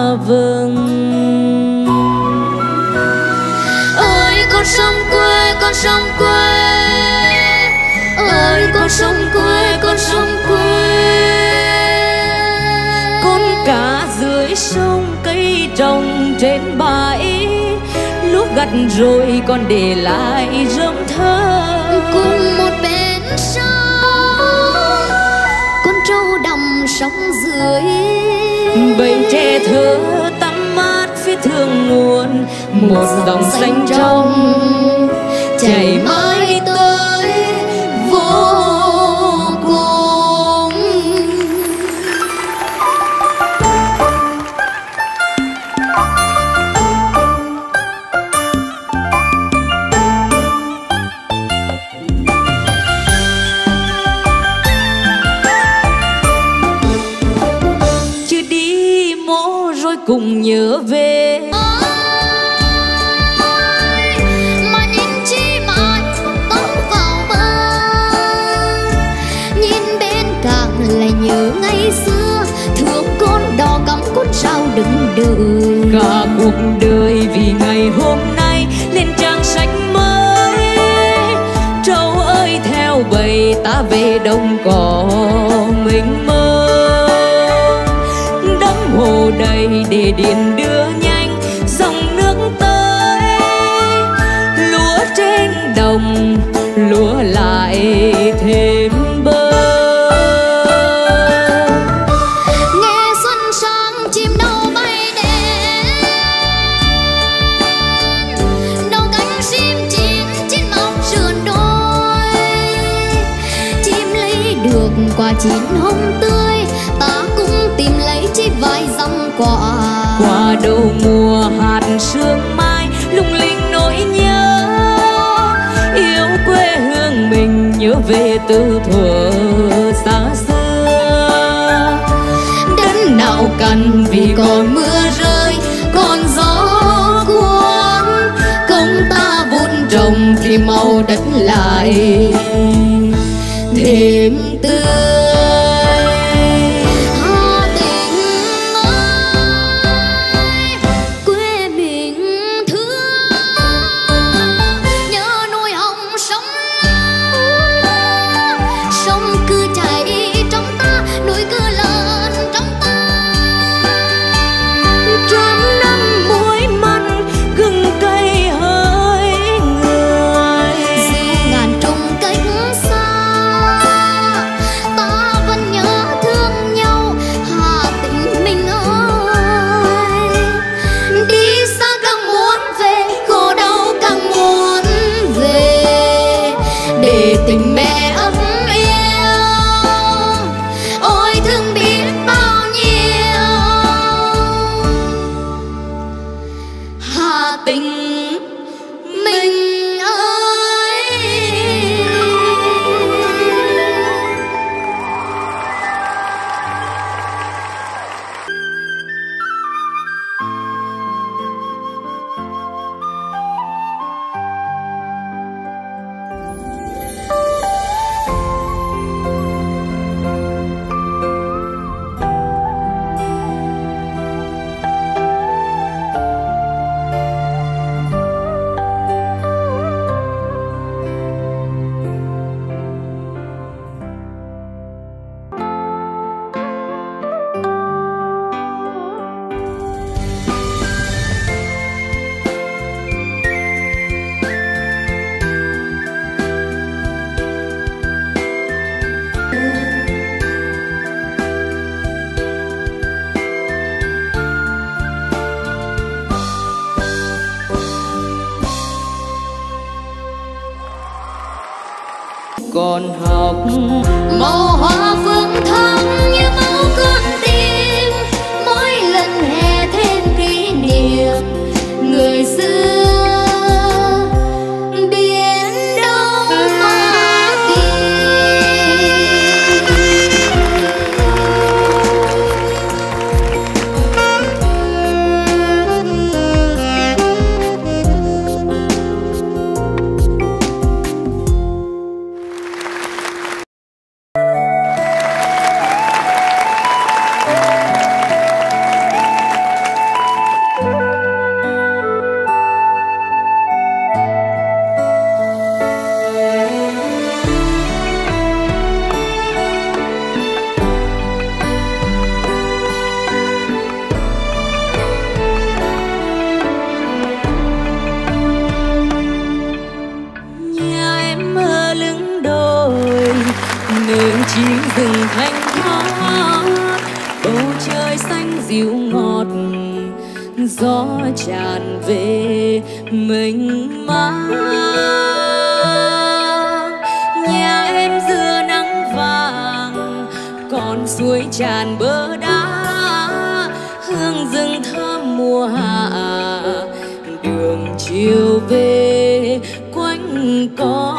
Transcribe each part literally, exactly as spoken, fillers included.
vâng. Ơi con sông quê, con sông quê, ơi con sông quê, con sông quê. Con cá dưới sông, cây trồng trên bãi, lúc gặt rồi còn để lại rơm thơm. Cùng một bên sông, con trâu đầm sông dưới. Bầy tre thơ tắm mát phía thượng nguồn, một dòng xanh trong chảy mãi tới vô cùng. Chưa đi mô rồi cùng nhớ về. Mà nhìn chi mãi tóc vào bờ, nhìn bên cạnh lại nhớ ngày xưa, thương con đò cắm con sao đứng đợi. Cả cuộc đời vì ngày hôm nay lên trang sách mới. Trâu ơi theo bầy ta về đồng cỏ mình mơ. Đắm hồ đầy để điện đưa nhanh dòng nước tới. Lúa trên đồng lúa lại thêm bơ. Nghe xuân sang chim đâu bay đến, đầu cánh chim chín trên mọc sườn đôi. Chim lấy được quả chín hồng tươi, ta cũng tìm lấy chỉ vài dăm quả. Qua đầu mùa hạt sương mai lung linh nỗi nhớ. Yêu quê hương mình nhớ về từ thuở xa xưa. Đất nào cằn vì còn mưa rơi, còn gió cuốn. Công ta vun trồng thì màu đất lại thêm tươi. Hà Tĩnh ơi, quê mình thương, nhớ núi hồng sông lá. Sông cứ chảy trong ta, núi cứ lớn trong ta. Trăm năm muối mặn gừng cay hỡi người. Dù ngàn trùng cách xa, ta vẫn nhớ thương nhau. Hà Tĩnh mình ơi, đi xa càng muốn về, khổ đau càng muốn về, để tình mẹ ấm yêu. Ôi thương biết bao nhiêu. Hà Tĩnh mình ơi. Còn học Màu hoa phương thắm như máu con tim, mỗi lần hè thêm kỷ niệm người xưa. Biển Đông mà tìm. chim rừng thanh thoát, bầu trời xanh dịu ngọt, gió tràn về mênh mang. Nhà em giữa nắng vàng, con suối tràn bờ đá, hương rừng thơm mùa hạ, đường chiều về quanh co.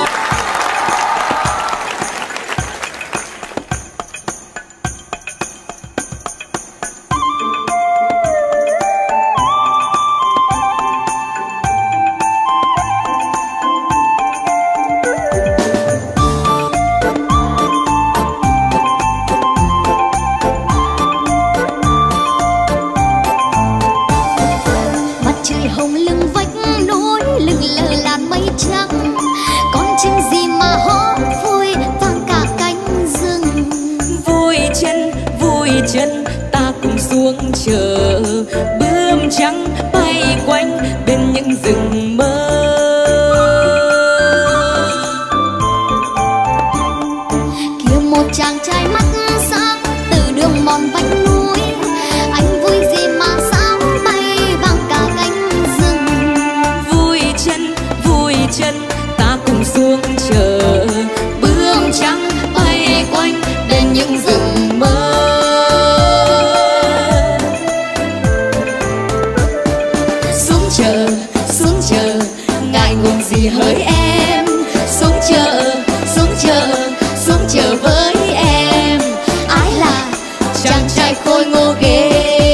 Chân ta cùng xuống chờ bướm trắng bay quanh bên những rừng mơ. Kia một chàng trai mắt sáng từ đường mòn vách núi, anh vui gì mà sao bay vang cả cánh rừng. Vui chân vui chân ta cùng xuống chờ bướm trắng bay quanh bên những rừng mơ. Gì hỡi em, xuống chờ, xuống chờ, xuống chờ với em. Ái là chàng trai khôi ngô ghê.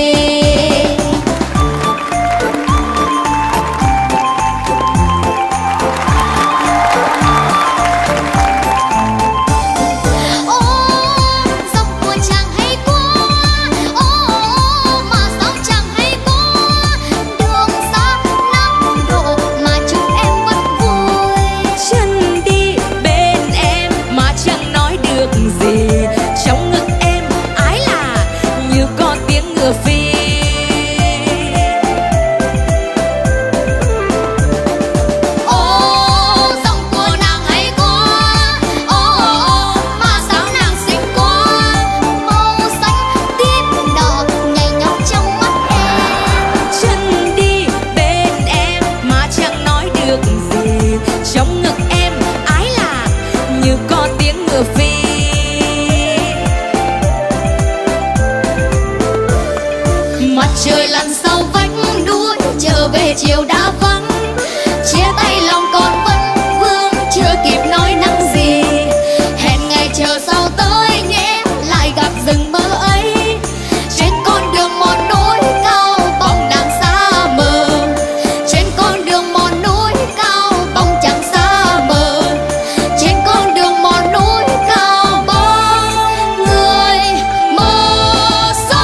Trời lặn sau vách núi trở về chiều đã vắng, chia tay lòng còn vẫn vương chưa kịp nói năng gì. Hẹn ngày chờ sau tới nhé lại gặp rừng mơ ấy, trên con đường mòn núi cao bóng nàng xa mờ. Trên con đường mòn núi cao bóng chẳng xa mờ. Trên con đường mòn núi cao bóng người mơ xa.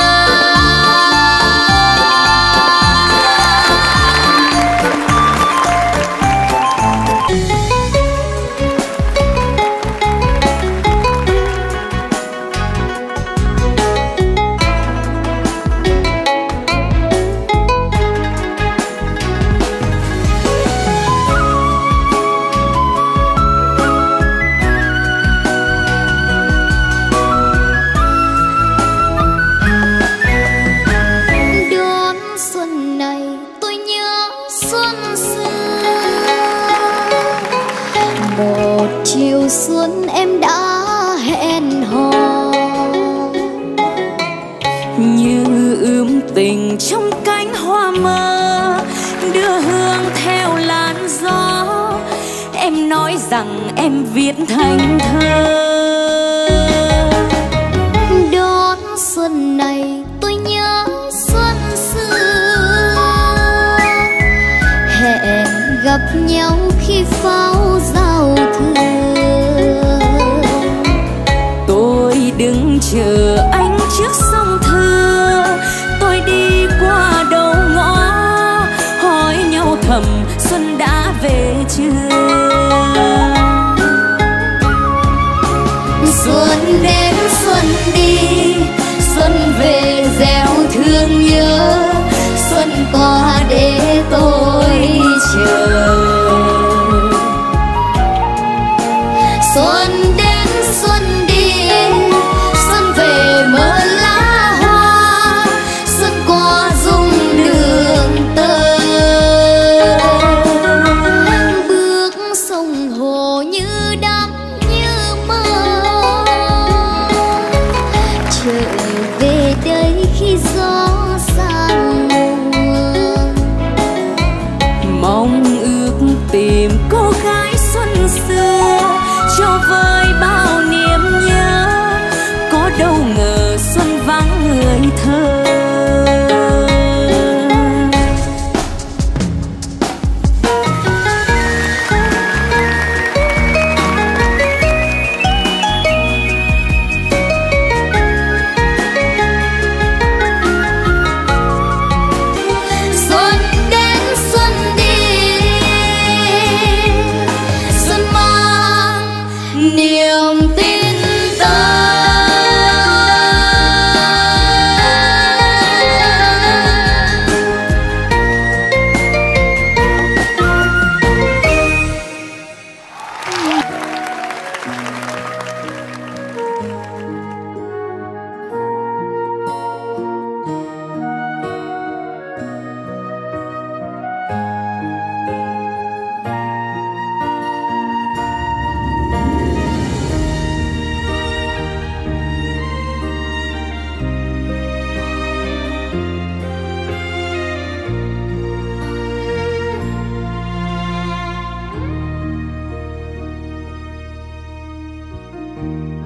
Chiều xuân em đã hẹn hò, như ươm tình trong cánh hoa mơ, đưa hương theo làn gió. Em nói rằng em viết thành thơ. Đón xuân này tôi nhớ xuân xưa, hẹn gặp nhau khi pháo giao thừa. Tôi đứng chờ anh trước sông Thưa, tôi đi qua đầu ngõ hỏi nhau thầm xuân đã về chưa. Xuân đến xuân đi, xuân về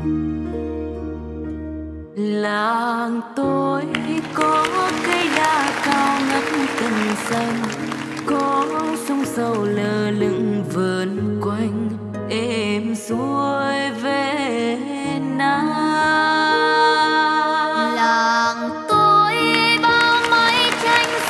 Làng tôi có cây đa cao ngất cành xanh, có sông sâu lơ lửng vờn quanh êm xuôi về